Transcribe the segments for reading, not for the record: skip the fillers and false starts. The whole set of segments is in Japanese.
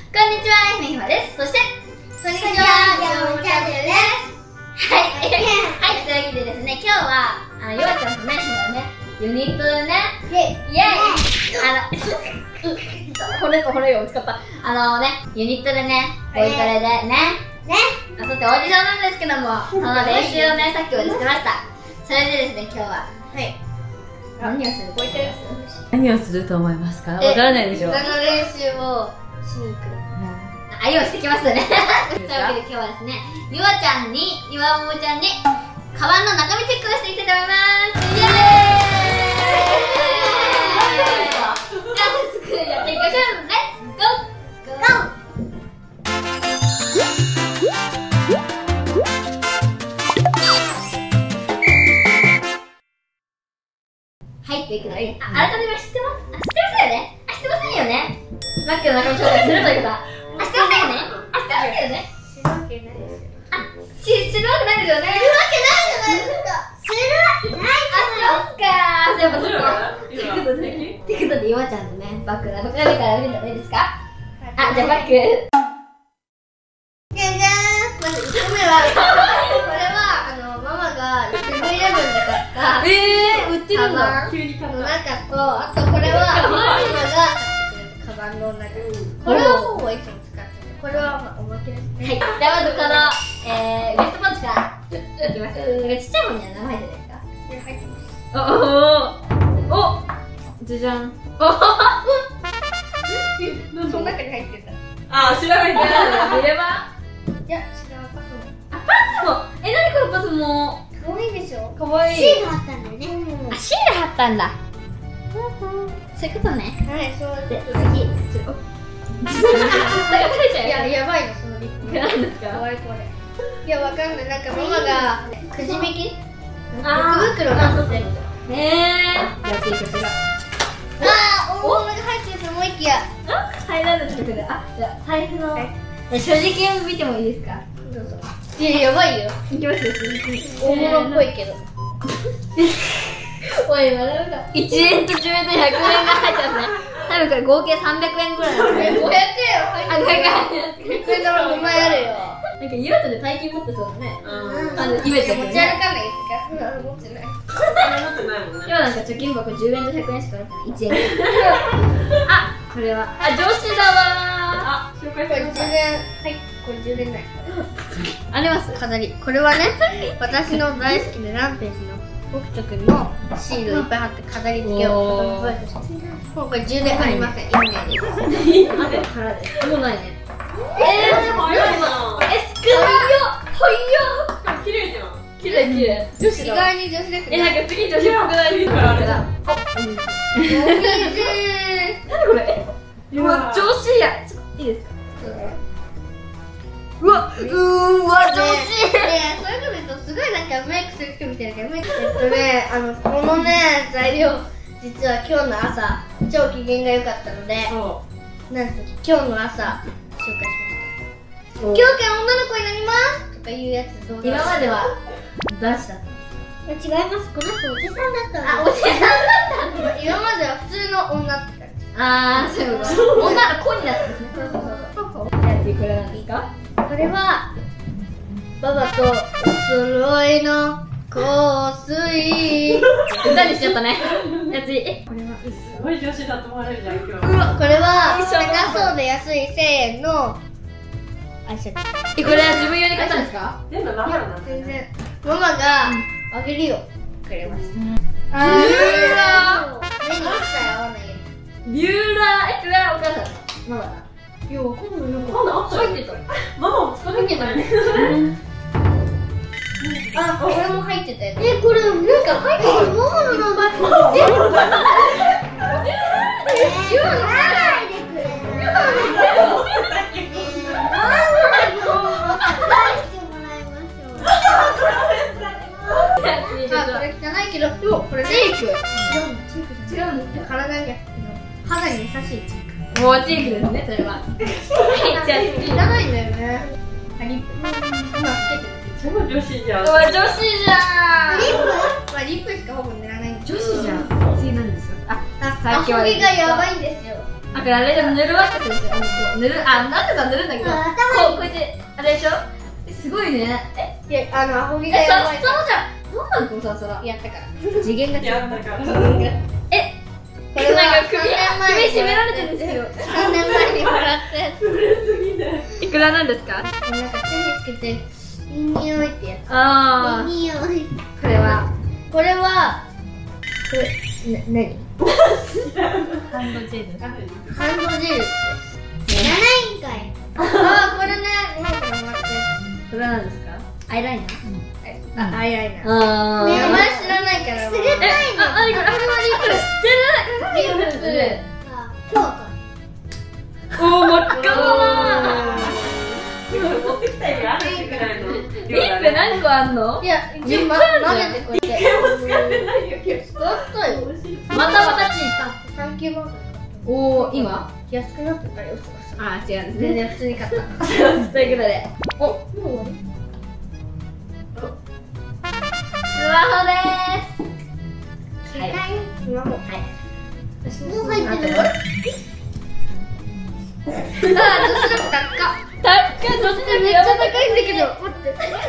こんにちは、ひめひまです。そして、こんにちは、ヤモチャンネルです。はい、はい、というわけでですね、今日は、ゆあちゃんとね、ユニットでね、イエイこれを使った。ユニットでね、ボイトレでね、あ、そしてオーディションなんですけども、その練習をね、さっきまでしてました。それでですね、今日は、何をする？ボイトレをする？ 何をすると思いますか？わからないでしょ。 歌の練習をしに行く。用意してきましたね。というわけで今日はですね、ゆあちゃんに、ゆあももちゃんに、カバンの中身チェックをしていきたいと思います。イエーイ！じゃあ早速やっていきましょう。レッツゴー！はい、ということで、改めまして知ってますよね？知ってませんよね？マックの中身紹介するということは、知ってませんよね？知ってますよね？知るわけないですよ。知るわけないですよね？知るわけないじゃないですか。知るわけないじゃないですか。やっぱそこ。ということで、ゆあちゃんのね、バッグの中身から見てもいいですか？じゃあバッグ。じゃじゃーん。まず1個目は、これは、ママがセブンイレブンで買った。売ってるの？急に買った。中と、あとこれは、ママがカバンの中。これはほぼいつも使ってる。これはおまけですね。はい。じゃあまずこの、ウエストポンチからいきます。ちっちゃいものには名前入ってないですか？入ってます。 じゃじゃん。 その中に入ってた。 あ、知らないんだ。 入れ歯？いや、違う、パスモ。パスモ？何このパスモ？かわいいでしょ？かわいい。シール貼ったんだよね。シール貼ったんだ。そういうことね。はい、そうで、次。いや、やばいの、そのリップ。何ですか？これ。いや、わかんない。なんかママがくじ引き？福袋が取ってる。じゃあ次こちら。大物が入ってると思いきや。はい、なんですかこれ。じゃあ財布の所持金見てもいいですか？どうぞ。いや、やばいよ。いきますよ、所持金。大物っぽいけど。おい、笑うか。1円と10円と100円が入ってますね。多分これ合計300円ぐらいなんですね。500円は入ってる。100円玉5枚あるよ。なんかゆあとで大金持ってそうだね。イメージ持ち歩かないですか？持ってない。持ってないもんね。今なんか貯金箱10円と100円しか入ってない。1円。これは。女子だわー。紹介してください。はい、これ10円ない。あります。飾り。これはね、私の大好きなランページの僕とくんのシールをいっぱい貼って飾り付けを覚えてほしい。もうこれ充電ありません。今ね。あとからです。もうないね。早いな。スクリよ。綺麗じゃん。綺麗。女子だ。意外に女子ですね。なんか次女子っぽくないですか？何これ？うわ、女子や。ちょっといいですか？うわ、女子。ね、そういうこと言うとすごいなんかメイクする人みたいなからメイクこのね材料実は今日の朝超機嫌が良かったので、なんと今日の朝紹介しました。今日から女の子になりますとかいうやつ動画。今までは男子だったんです。違います。この人おじさんだったんです。おじさんだったんです。今までは普通の女って感じ。そういうこと。女の子になったんですね。そう。じゃあ次これなんですか？これはババとお揃いの香水。歌にしちゃったね。やつこれはすごい女子だと思われるじゃん今日。 これは高そうで安い1000円のアイシャドウ。これは自分用に買ったんですか？ 全部ママなんだ。 全然ママがあげるよくれました。ビューラー。目に一切合わないように。ビューラー。これはお母さん。ママだ。いや、わかんない。なんか入ってた。ママも使ってたね。これも入ってたよ。これなんか入ってる。ママの名前。今の書かないでくれ。これ汚いけど、でもこれチーク。違うんですよ。体に肌に優しいチーク。もうチークですね、それは。じゃあ次いらないんだよね。リップ。今つけてる。すごい女子じゃん。女子じゃん。リップしかほぼ塗らない。女子じゃん。次なんですよ。さっきは。アホ毛がやばいんですよ。 これあれで塗るワックスですよ。塗る、なんでさ塗るんだけど、こうやってあれでしょ。すごいね。 いや、アホ毛がそやばい。 のじゃなんなんこのサラサラやったから。 次元が違う。 やったから。 これはなんか首絞められてるんですけど。 3年前にもらったやつ。 いくらなんですか？ なんか手につけて、いい匂いってやつ。 あいい匂い。 これはこれは、何？ ハンドジェル。 ハンドジェルです。7円かい。これね、なんかもらったやこれは何ですか？アイライナー。 つ。アイライナー。 あね、お前知らないから。すれたいの。 何これ？これ知ってる。 そうか。 おお、真っ赤だな。 持ってきた意味あるぐらいの。 リップ何個あんの？ いや、一応混ぜてこうやって。 使ってないよ、結使ったよ。 またチーサンキューバーガー。 おお、今？ 安くなってたよ。 あ、違うんです。全然普通に買った。ということで、お、 もう終わり？ スマホでーす。はい。 スマホ。 はい。 もう入ってる？ あ、女子力高っ。高っ、女子力めっちゃ高いんだけど。待って。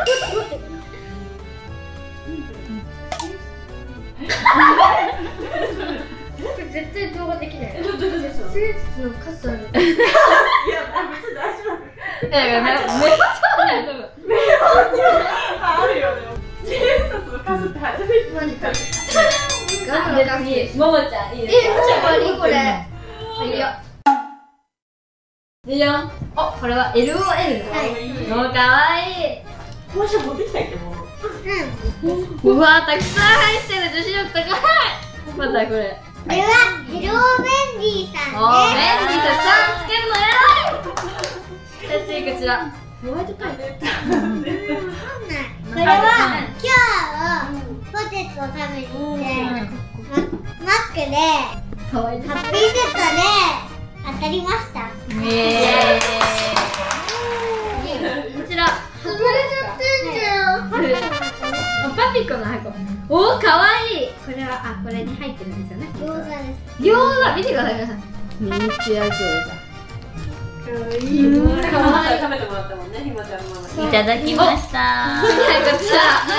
これ絶対動画できない。スーツのカスタム。 いや、大丈夫。 目がね、目がそうだよ、多分。 あるよね。千円札の数って初めてマジか。 ガムの紙。ももちゃん、いいですか？ 何これ？ いいよ。いいよ。お、これは LOL の。 はいもうかわいい。 もうちょい持ってきたっけ、もう。 うわー、たくさん入ってる。女子力高い。またこれ。 これはヘローベンディさんおー、メンディーたくさんつけるの偉い。次こちら。ホワイトパイ。 これは今日ポテトを食べに行ってマックでかわいいです。 ハッピーセットで当たりました。 イエーイ。こちら。 外れちゃってんじゃん。 パピコの箱。おー、かわいい。これは、これに入ってるんですよね。 餃子です。 餃子、見てください、皆さん。ミニチュア餃子。 かわいい。 かわいい。 食べてもらったもんね、ひまちゃんのママに。 いただきました。 こちら。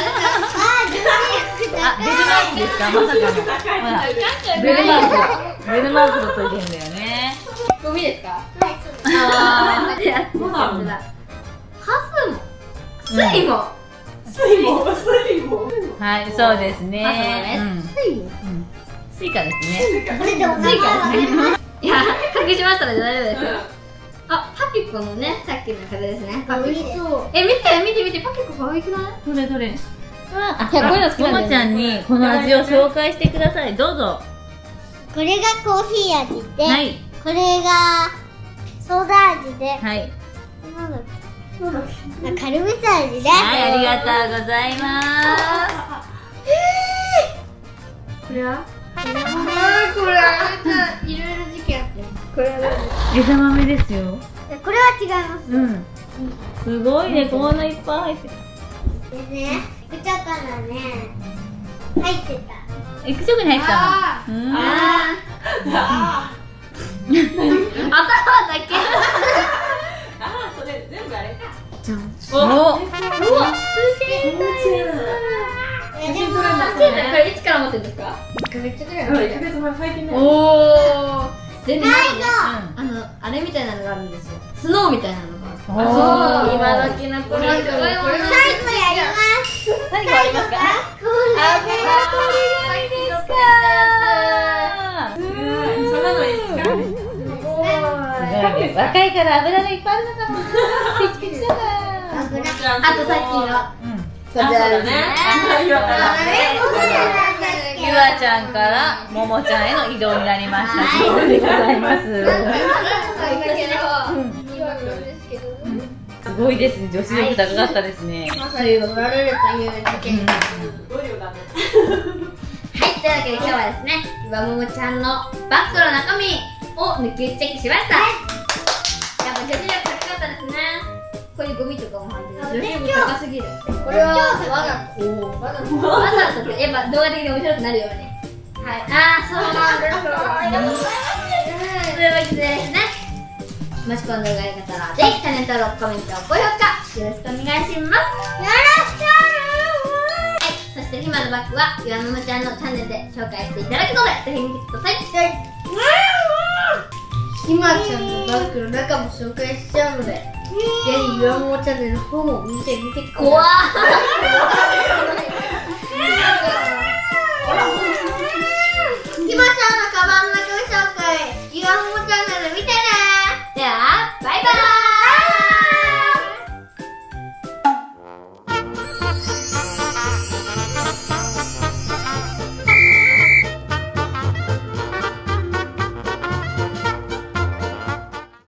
あ、ベルマークですか、まさかの。ほら、ベルマークとついてんだよね。 ゴミですか？ はい、そうです。 あー、やつ。こちら。ハスモ。スイモ。 スイモ。 はい、そうですね。スイカですね。 これでお腹がいや、隠しましたので大丈夫ですよ。あ、パピコのね、さっきの風ですね。パピコ。 美味しそう。 見て、パピコ可愛くない？ どれどれ。あ、 いやこういうの好きなんだよねももちゃんにこの味を紹介してください。どうぞ。 これがコーヒー味で、 はい。 これがソーダ味で、 はい。 なんだっけカルビス味です。 はい、ありがとうございます。 これは？ これいろいろ事件あって。 これは何？ 枝豆ですよ。 これは違います。 うん。すごいね、こんないっぱい入ってる。 でね、くちゃからね、入ってた。 口直に入ったの。うん。 頭だけ。 それ全部あれか。 じゃん。 お、 いやでも、 これいつから持ってるんですか？ 1ヶ月ぐらい 1ヶ月前最近ね。 おー。でね、あれみたいなのがあるんですよ。スノーみたいなのが。 おー今時のこれ。 最後やります。 何がありますか？ これそんなのいいですか？ 若いから油がいっぱいあるのかも。ピチピチだから。 あとさっきの。こちらですね。 ゆあちゃんからももちゃんへの移動になりました。そうでございます。すごいですね。女子力高かったですね。 まさに取られるという事件。 すごいよだね。 はい、というわけで今日はですね、岩ももちゃんのバッグの中身を抜き打ちチェックしました。やっぱ女子力高かったですね。こういうゴミとかも入ってる。女子力高すぎる。 これはわざとやっぱ動画的に面白くなるように。はい。あー、そうなんです。 というわけでですね、もしこの動画が良かったらぜひチャンネル登録、コメント、高評価よろしくお願いします。そしてひまのバッグは岩のちゃんのチャンネルで紹介していただくのでぜひ見てください。ひまちゃんのバッグの中も紹介しちゃうので、ぜひ岩のチャンネルの方も見てみてください。怖ー